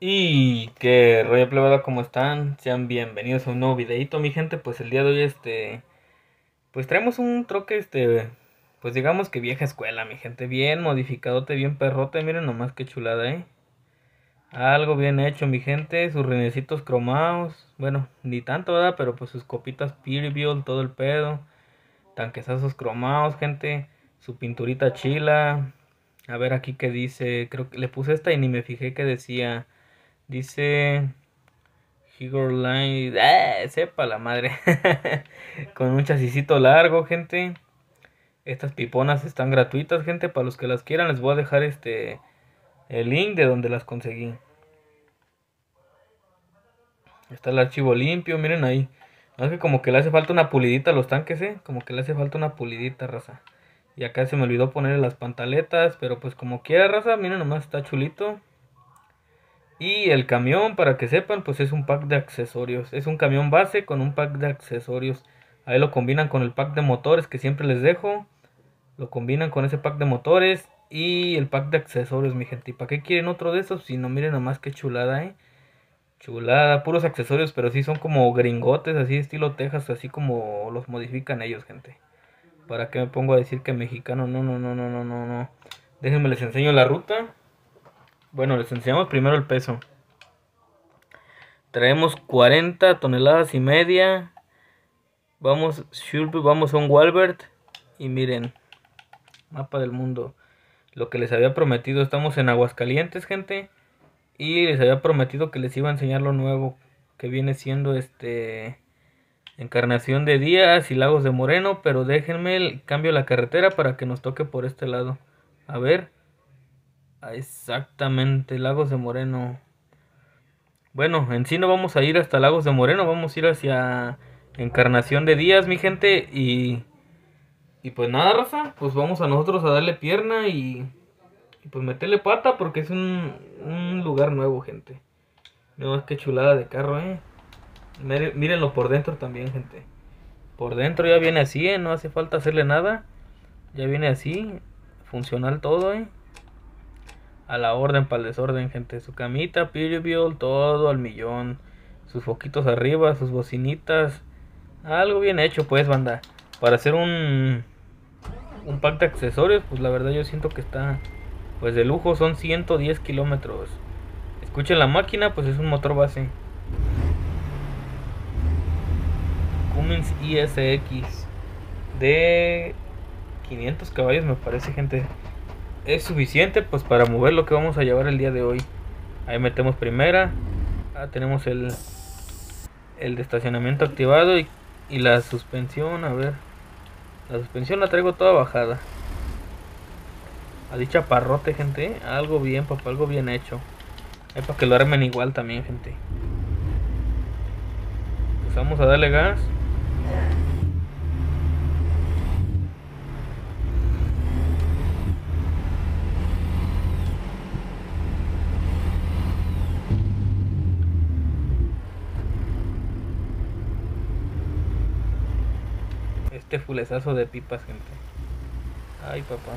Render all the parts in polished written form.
Y qué rollo plebada, ¿cómo están? Sean bienvenidos a un nuevo videito, mi gente. Pues el día de hoy, pues traemos un troque, pues digamos que vieja escuela, mi gente. Bien modificadote, bien perrote, miren nomás qué chulada, Algo bien hecho, mi gente. Sus rinecitos cromados, bueno, ni tanto, ¿verdad? Pero pues sus copitas Peterbilt, todo el pedo. Tanquesazos cromados, gente. Su pinturita chila. A ver aquí qué dice. Creo que le puse esta y ni me fijé que decía. Dice... Higor Line, sepa la madre. Con un chasisito largo, gente. Estas piponas están gratuitas, gente. Para los que las quieran, les voy a dejar el link de donde las conseguí. Está el archivo limpio, miren ahí. No es que como que le hace falta una pulidita a los tanques, como que le hace falta una pulidita, raza. Y acá se me olvidó ponerle las pantaletas, pero pues como quiera, raza, miren nomás está chulito. Y el camión, para que sepan, pues es un pack de accesorios. Es un camión base con un pack de accesorios. Ahí lo combinan con el pack de motores que siempre les dejo. Lo combinan con ese pack de motores y el pack de accesorios, mi gente. ¿Y para qué quieren otro de esos? Si no, miren nomás qué chulada, Chulada, puros accesorios, pero sí son como gringotes, así estilo Texas, así como los modifican ellos, gente. ¿Para qué me pongo a decir que mexicano? No, no, no, no, no, no, no. Déjenme les enseño la ruta. Bueno, les enseñamos primero el peso. Traemos 40 toneladas y media. Vamos a un Walbert. Y miren, mapa del mundo. Lo que les había prometido, estamos en Aguascalientes, gente. Y les había prometido que les iba a enseñar lo nuevo, que viene siendo Encarnación de Díaz y Lagos de Moreno. Pero déjenme el cambio de la carretera para que nos toque por este lado. A ver. Exactamente, Lagos de Moreno. Bueno, en sí no vamos a ir hasta Lagos de Moreno, vamos a ir hacia Encarnación de Díaz, mi gente. Y pues nada, raza, pues vamos a nosotros a darle pierna y pues meterle pata porque es un lugar nuevo, gente. No, qué chulada de carro, Mírenlo por dentro también, gente. Por dentro ya viene así, no hace falta hacerle nada. Ya viene así, funcional todo, A la orden, para el desorden, gente. Su camita, Peterbilt, todo al millón. Sus foquitos arriba, sus bocinitas. Algo bien hecho, pues, banda. Para hacer un pack de accesorios, pues la verdad yo siento que está, pues de lujo. Son 110 kilómetros. Escuchen la máquina, pues es un motor base. Cummins ISX. De 500 caballos, me parece, gente. Es suficiente pues para mover lo que vamos a llevar el día de hoy. Ahí metemos primera. Tenemos el de estacionamiento activado y la suspensión, a ver. La suspensión la traigo toda bajada. A dicha parrote, gente. Algo bien, papá, algo bien hecho. Ahí para que lo armen igual también, gente. Pues vamos a darle gas. Fulezazo de pipas, gente. Ay, papá.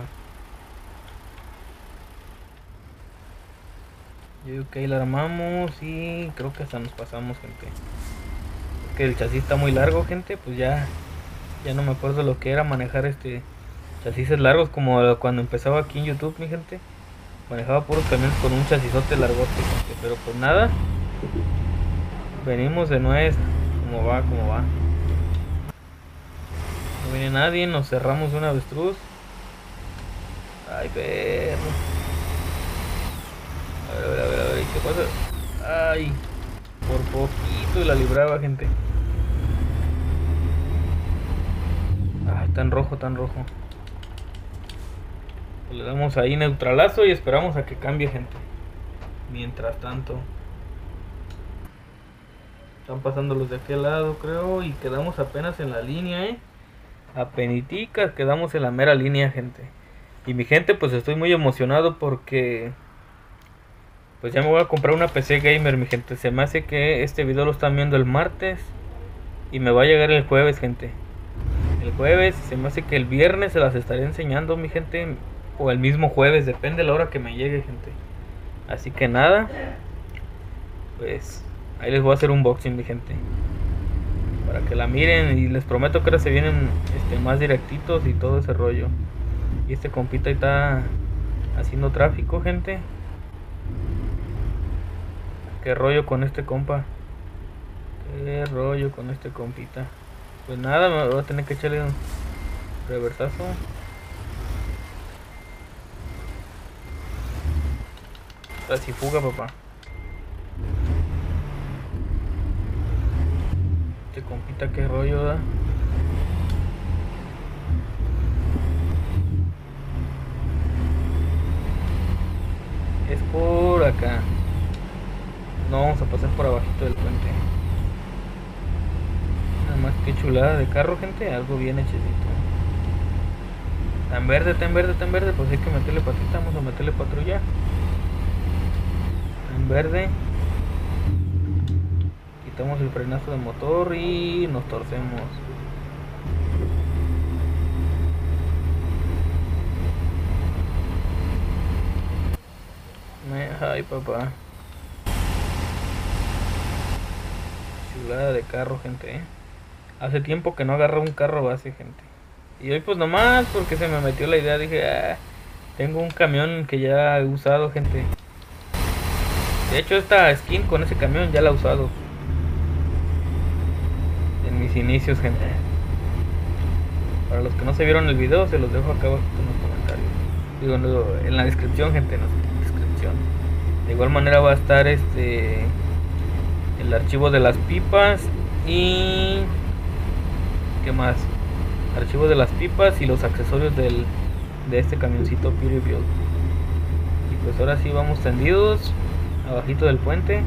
Yo digo que ahí la armamos y creo que hasta nos pasamos, gente. Es que el chasis está muy largo, gente. Pues ya no me acuerdo lo que era manejar chasis largos como cuando empezaba aquí en YouTube, mi gente. Manejaba puros camiones con un chasisote largote, gente. Pero pues nada. Venimos de nuez. Como va, como va. No viene nadie, nos cerramos de un avestruz. Ay, perro. A ver, ¿qué pasa? Ay, por poquito la libraba, gente. Ay, tan rojo, tan rojo. Pues le damos ahí neutralazo y esperamos a que cambie, gente. Mientras tanto. Están pasando los de aquel lado, creo. Y quedamos apenas en la línea, Apeniticas, quedamos en la mera línea, gente. Y mi gente, pues estoy muy emocionado porque pues ya me voy a comprar una PC gamer, mi gente. Se me hace que este video lo están viendo el martes y me va a llegar el jueves, gente. El jueves, se me hace que el viernes se las estaré enseñando, mi gente. O el mismo jueves, depende de la hora que me llegue, gente. Así que nada, pues ahí les voy a hacer un unboxing, mi gente, para que la miren, y les prometo que ahora se vienen más directitos y todo ese rollo. Y este compita está haciendo tráfico, gente. Qué rollo con este compa. Qué rollo con este compita. Pues nada, me voy a tener que echarle un reversazo. Casi fuga, papá. Este compita, qué rollo da. Es por acá. No, vamos a pasar por abajito del puente. Nada más que chulada de carro, gente. Algo bien hechecito. Tan verde, tan verde, tan verde. Pues hay que meterle patita. Vamos a meterle patrulla. Tan verde. Quitamos el frenazo de motor y nos torcemos. Ay, papá. Chulada de carro, gente. Hace tiempo que no agarro un carro base, gente. Y hoy pues nomás porque se me metió la idea, dije, tengo un camión que ya he usado, gente. De hecho esta skin con ese camión ya la he usado en mis inicios, gente. Para los que no se vieron el video, se los dejo acá abajo en los comentarios. Digo, en la descripción, gente, en la descripción. De igual manera va a estar el archivo de las pipas y... ¿qué más? Archivo de las pipas y los accesorios de este camioncito Peterbilt. Y pues ahora sí vamos tendidos abajito del puente.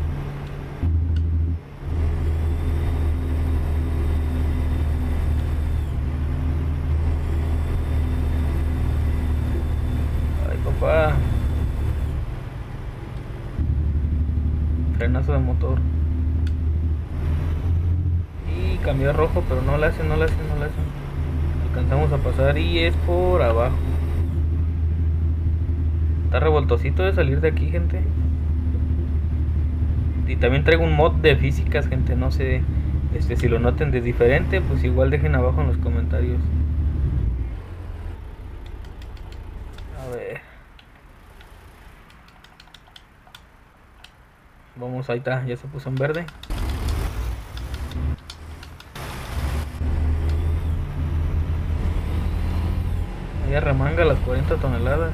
Ay, papá. Frenazo de motor. Y cambió a rojo, pero no la hacen. Alcanzamos a pasar y es por abajo. Está revoltosito de salir de aquí, gente. Y también traigo un mod de físicas, gente. No sé si lo noten de diferente, pues igual dejen abajo en los comentarios. A ver. Vamos, ahí está, ya se puso en verde. Ahí arremanga las 40 toneladas.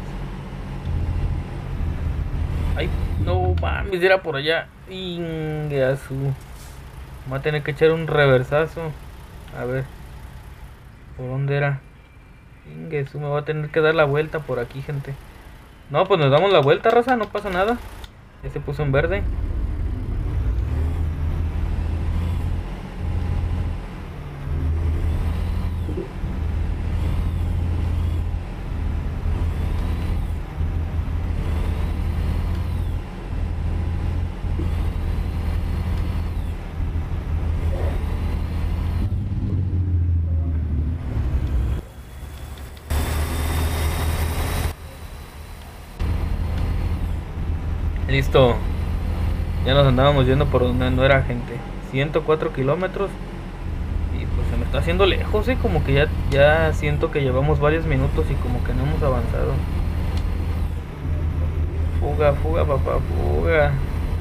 Ay, no mames, era por allá. Ingasu. Va a tener que echar un reversazo. A ver. ¿Por dónde era? Ingasu, me va a tener que dar la vuelta por aquí, gente. No, pues nos damos la vuelta, raza, no pasa nada. Ya se puso en verde. Listo. Ya nos andábamos yendo por donde no era, gente. 104 kilómetros. Y pues se me está haciendo lejos, como que ya siento que llevamos varios minutos y como que no hemos avanzado. Fuga, fuga, papá, fuga.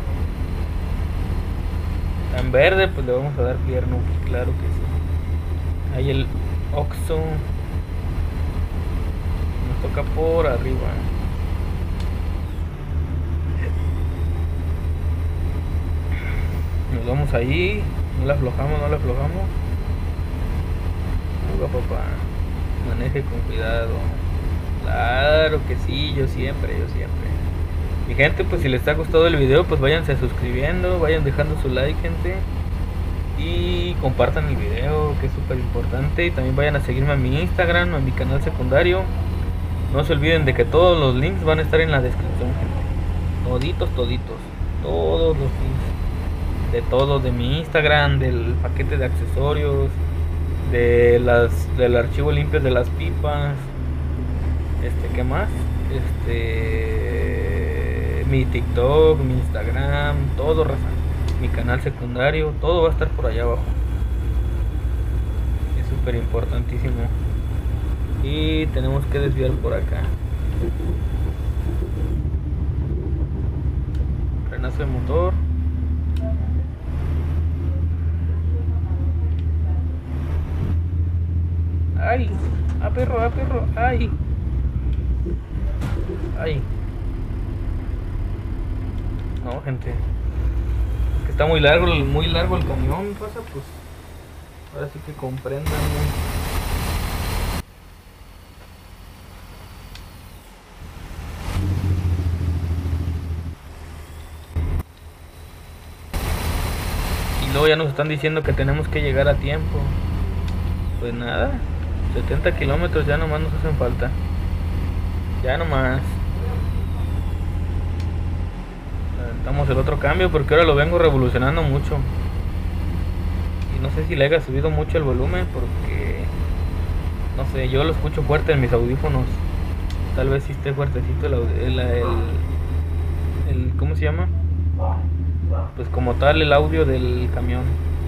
Tan verde, pues le vamos a dar pierno, claro que sí. Ahí el Oxxo. Nos toca por arriba. Nos vamos ahí. No la aflojamos, no la aflojamos. Fuga, papá. Maneje con cuidado. Claro que sí, yo siempre. Mi gente, pues si les ha gustado el video, pues váyanse suscribiendo, vayan dejando su like, gente. Y compartan el video, que es súper importante. Y también vayan a seguirme a mi Instagram, a mi canal secundario. No se olviden de que todos los links van a estar en la descripción, gente. Toditos. Todos los links. De todo, de mi Instagram, del paquete de accesorios, del archivo limpio de las pipas. ¿Qué más? mi TikTok, mi Instagram, todo, raza. Mi canal secundario, todo va a estar por allá abajo. Es súper importantísimo. Y tenemos que desviar por acá. Frenazo de motor. ¡Ay! ¡A perro, a perro! ¡Ay! ¡Ay! No, gente. Es que está muy largo el camión, raza, pues. Ahora sí que comprendan. Y luego ya nos están diciendo que tenemos que llegar a tiempo. Pues nada, 70 kilómetros ya nomás nos hacen falta. Ya nomás. Aventamos el otro cambio porque ahora lo vengo revolucionando mucho. Y no sé si le haya subido mucho el volumen porque... No sé, yo lo escucho fuerte en mis audífonos. Tal vez sí esté fuertecito el ¿cómo se llama? Pues como tal el audio del camión.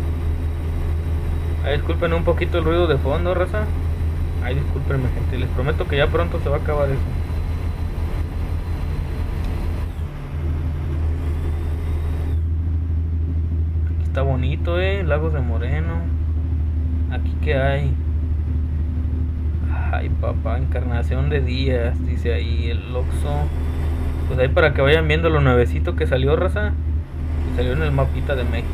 Ay, disculpen un poquito el ruido de fondo, raza. Ay, discúlpenme, gente. Les prometo que ya pronto se va a acabar eso. Aquí está bonito, Lagos de Moreno. Aquí que hay. Ay, papá, Encarnación de Díaz, dice ahí el Oxxo. Pues ahí para que vayan viendo lo nuevecito que salió, raza. Que salió en el mapita de México.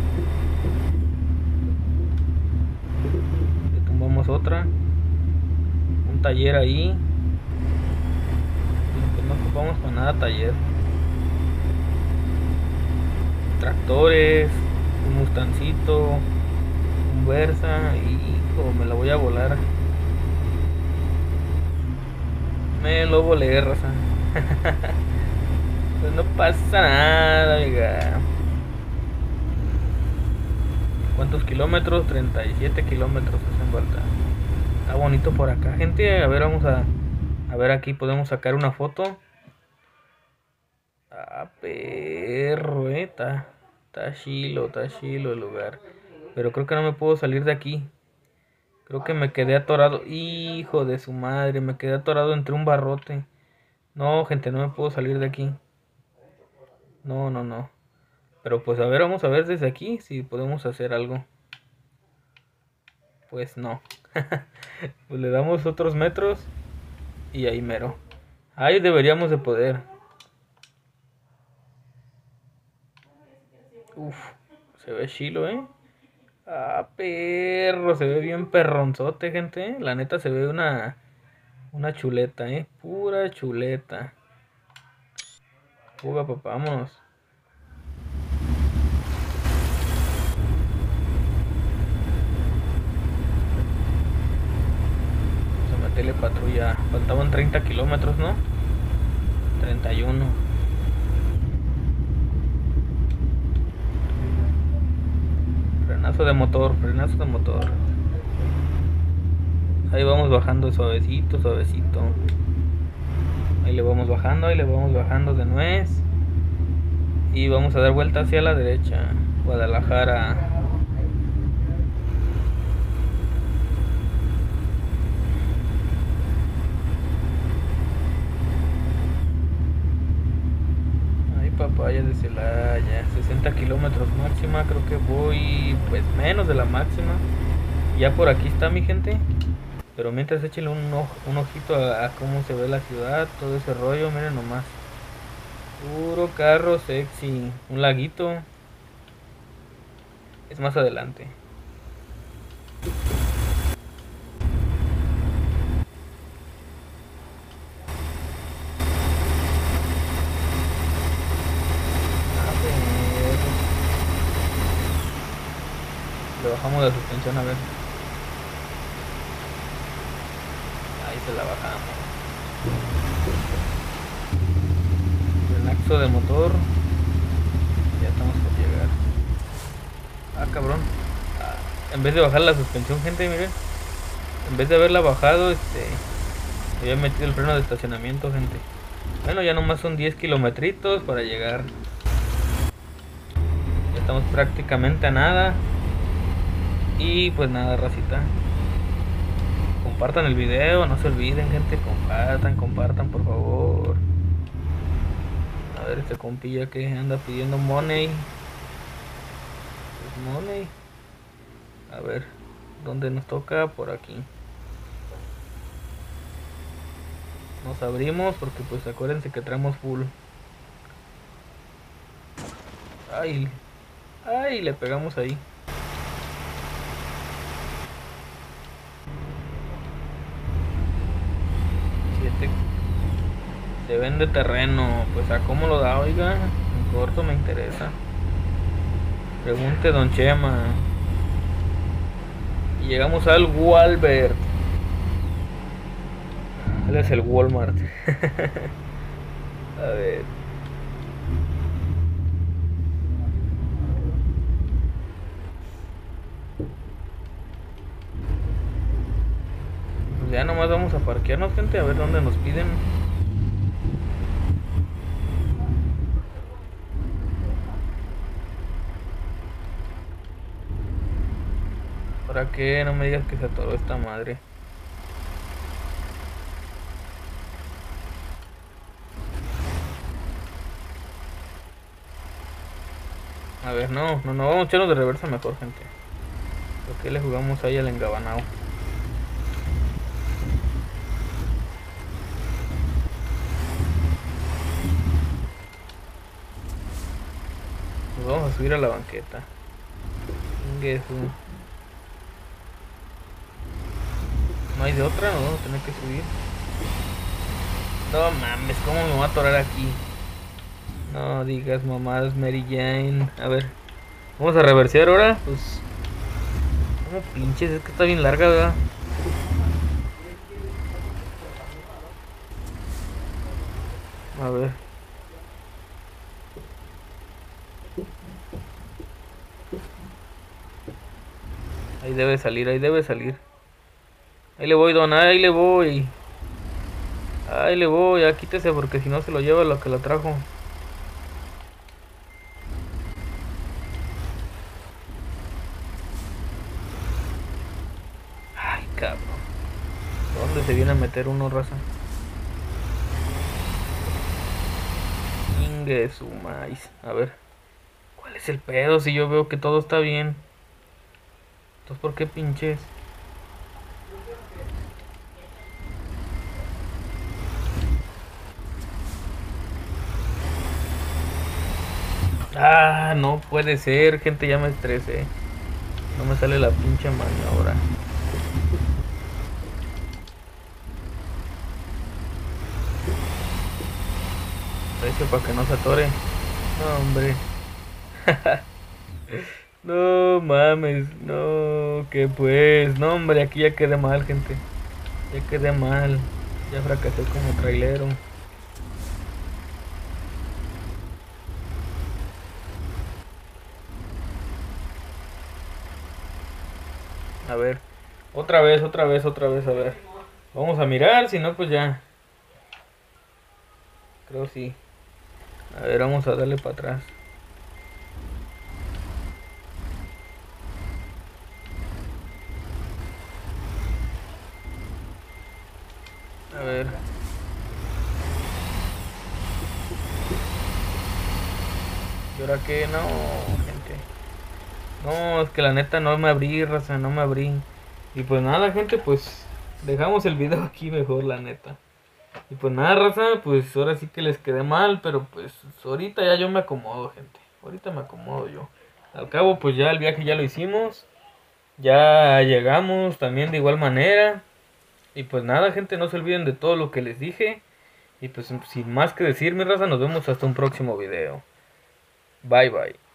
Le tumbamos otra. Un taller ahí. Pues no ocupamos para nada taller. Tractores, un Mustancito, un Versa. Hijo, me la voy a volar. Me lo volé, raza. Pues no pasa nada, amiga. ¿Cuántos kilómetros? 37 kilómetros hacen falta. Está bonito por acá, gente. A ver, vamos a ver aquí. Podemos sacar una foto. Ah, perro, Está chilo el lugar. Pero creo que no me puedo salir de aquí. Creo que me quedé atorado. Hijo de su madre, me quedé atorado entre un barrote. No, gente, no me puedo salir de aquí. No. Pero pues a ver, vamos a ver desde aquí si podemos hacer algo. Pues no. Pues le damos otros metros. Y ahí mero. Ahí deberíamos de poder. Uf, se ve chilo, Ah, perro, se ve bien perronzote, gente. La neta se ve una chuleta, pura chuleta. Fuga, papá, vámonos. Vamos a meterle patrulla. Faltaban 30 kilómetros, ¿no? 31. Frenazo de motor. Ahí vamos bajando suavecito. Ahí le vamos bajando de nuez. Y vamos a dar vuelta hacia la derecha. Guadalajara. Ay, papaya de Celaya. 60 kilómetros máxima. Creo que voy pues menos de la máxima. Ya por aquí está mi gente. Pero mientras échenle un ojito a cómo se ve la ciudad. Todo ese rollo, miren nomás. Puro carro sexy. Un laguito. Es más adelante. Le bajamos la suspensión a ver. Ahí se la bajamos. Relaxo de motor. Ya estamos por llegar. Ah, cabrón. En vez de bajar la suspensión, gente, miren. En vez de haberla bajado, había metido el freno de estacionamiento, gente. Bueno, ya nomás son 10 kilometritos para llegar. Ya estamos prácticamente a nada. Y pues nada, racita. Compartan el video, no se olviden, gente. Compartan, por favor. A ver, este compilla que anda pidiendo money. Pues money. A ver, ¿dónde nos toca? Por aquí. Nos abrimos porque pues acuérdense que traemos full. Ay, ay, le pegamos ahí. Siete. Se vende terreno. Pues a cómo lo da, oiga. En corto me interesa. Pregunte don Chema. Y llegamos al Walbert. Él es el Walmart. A ver. Pues ya nomás vamos a parquearnos, gente, a ver dónde nos piden. ¿Para qué? No me digas que se atoró esta madre. A ver, no, vamos a echarnos de reversa mejor, gente. ¿Por qué le jugamos ahí al engabanao? Nos vamos a subir a la banqueta. Inguesu. No hay de otra, nos vamos a tener que subir. No mames, ¿cómo me voy a atorar aquí? No digas mamadas, Mary Jane. A ver, vamos a reversear ahora. Pues, como pinches, es que está bien larga, ¿verdad? A ver. Ahí debe salir, ahí debe salir. Ahí le voy, don, ahí le voy. Ahí le voy, ya quítese porque si no se lo lleva lo que lo trajo. Ay, cabrón. ¿Dónde se viene a meter uno, raza? Ingue su maíz. A ver. ¿Cuál es el pedo si yo veo que todo está bien? Entonces, ¿por qué pinches? Ah, no puede ser, gente, ya me estresé. No me sale la pinche maniobra. Precio para que no se atore. No, hombre. No mames, no, que pues, no hombre, aquí ya quedé mal, gente. Ya quedé mal. Ya fracasé como trailero. A ver, otra vez, a ver. Vamos a mirar, si no, pues ya. Creo sí. A ver, vamos a darle para atrás. A ver. ¿Y ahora qué? No, gente. No, es que la neta no me abrí, raza, no me abrí. Y pues nada, gente, pues dejamos el video aquí mejor, la neta. Y pues nada, raza, pues ahora sí que les quedé mal, pero pues ahorita ya yo me acomodo, gente. Ahorita me acomodo yo. Al cabo, pues ya el viaje ya lo hicimos. Ya llegamos también de igual manera. Y pues nada, gente, no se olviden de todo lo que les dije. Y pues sin más que decir, mi raza, nos vemos hasta un próximo video. Bye bye.